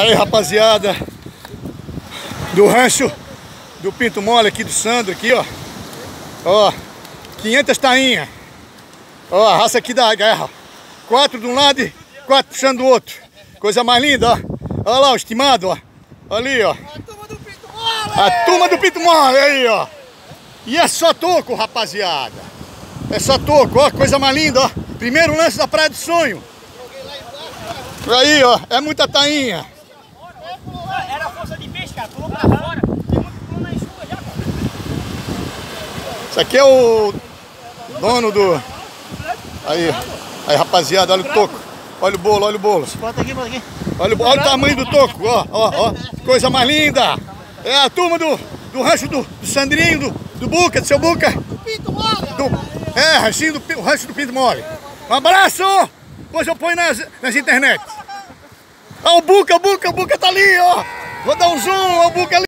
Aí, rapaziada, do rancho do Pinto Mole aqui, do Sandro aqui, ó. Ó, 500 tainhas. Ó, a raça aqui da guerra. 4 de um lado e 4 puxando do outro. Coisa mais linda, ó. Olha lá o estimado, ó. Ali, ó. A turma do Pinto Mole! A turma do Pinto Mole, aí, ó. E é só toco, rapaziada. É só toco, ó. Coisa mais linda, ó. Primeiro lance da Praia do Sonho. Aí, ó. É muita tainha. Era força de peixe, cara. Pulou pra fora. Tem muito que pulou na enxuga já, cara. Isso aqui é o dono do... Aí, rapaziada, olha o toco. Olha o bolo, olha o bolo. Bota aqui, bota aqui. Olha o tamanho do toco, ó, ó. Coisa mais linda. É a turma do rancho do Sandrinho, do Buca, do seu Buca. Do Pinto Mole! O rancho do Pinto Mole. Um abraço! Depois eu ponho nas internet. Ó, o Buca tá ali, ó. Vou dar um zoom, ó, o Buca ali.